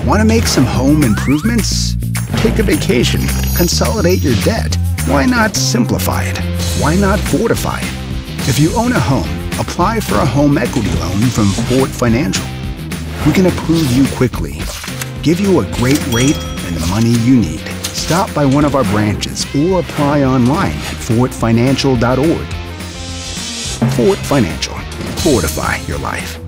Want to make some home improvements? Take a vacation. Consolidate your debt. Why not simplify it? Why not fortify it? If you own a home, apply for a home equity loan from Fort Financial. We can approve you quickly, give you a great rate and the money you need. Stop by one of our branches or apply online at fortfinancial.org. Fort Financial. Fortify your life.